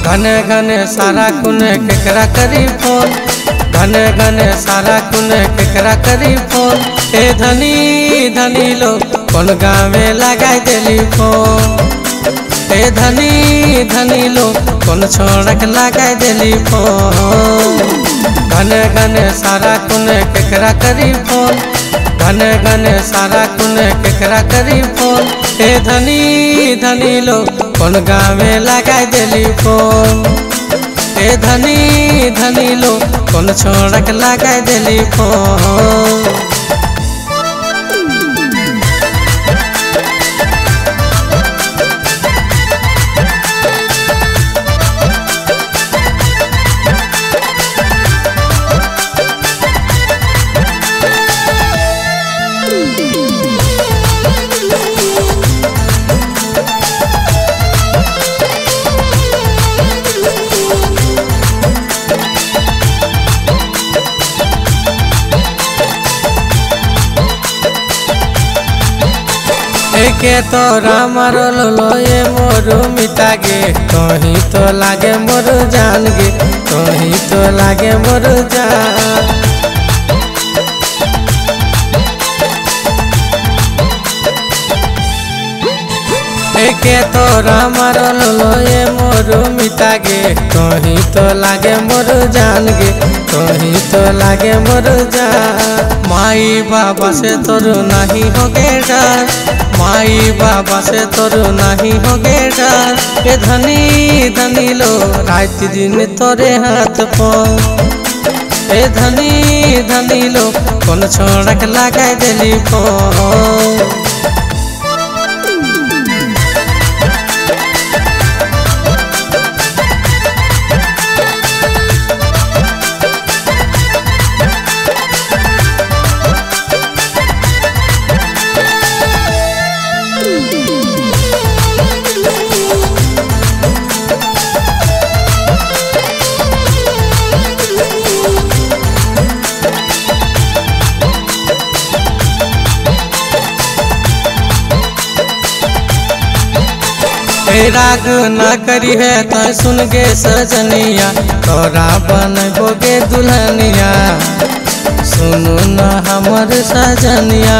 घने घने सारा कुने केकरा करी फोन, घने घने सारा कुने केकरा करी फोन। ए धनी धनी लो कौन गावे लगाई देली फोन, ए धनी धनी लो कौन छोड़क लगाई देली फोन। घने घने सारा कुने केकरा करी फोन, घने घने सारा कुने केकरा करी फोन। ए धनी धनी लो कौन गावे लगाई देली फोन, ए धनी धनी लो कौन छोड़क लगाई देली फोन। के तोरा मारल लोए मोरू मिटा गे, कहीं तो लागे मोरू जान गे, कहीं तो लागे मोरू जान। के तोरा मारल लोए मोरू मिटा गे, कहीं तो लागे मोरू जान गे, कहीं तो लागे मोरू जान। माई बाबा से तोरू नहीं हो गे डर, माई बाबा से तोरू नहीं हो गे डर। ए धनी धनी लो रात दिन तोरे हाथ पर, ए धनी धनी लो कौन छोड़क लगाई देली फोन। राग न करी है तो सुन गे सजनिया, तोरा बन होगे दुल्हनिया, सुनु न हमर सजनिया।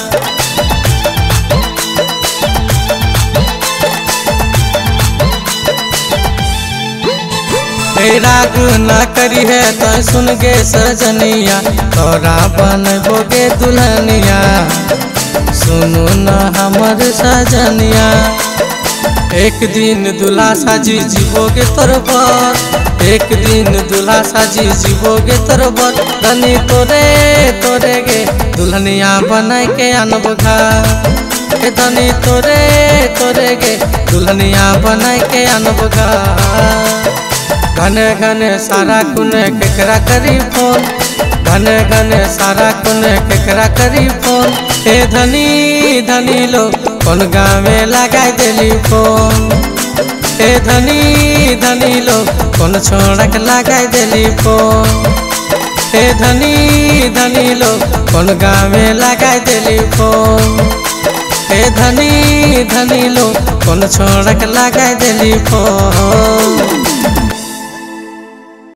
राग न करी है तो सुन गे सजनिया, तोरा बन होगे दुल्हनिया, सुनु न हमर सजनिया। एक दिन दूल्हा साजी जीवोगे तोरबर, एक दिन दूल्हा साजी जीवोगे तोरबर। धनी तोरे तोरे गे दुल्हनिया बनाई के आनब घर, धनी तोरे तोरे गे दुल्हनिया बनाई के आनब घर। घने घने सारा कुने केकरा करी फोन, घने घने सारा कुने केकरा करी फोन। ए धनी धनी लो कौन गावे लगाई देली फोन, ए धनी धनी लो कौन छोड़क लगाई देली फोन, ए धनी धनी लो कौन गावे लगाई देली फोन, ए धनी धनी लो कौन छोड़क लगाई देली फोन।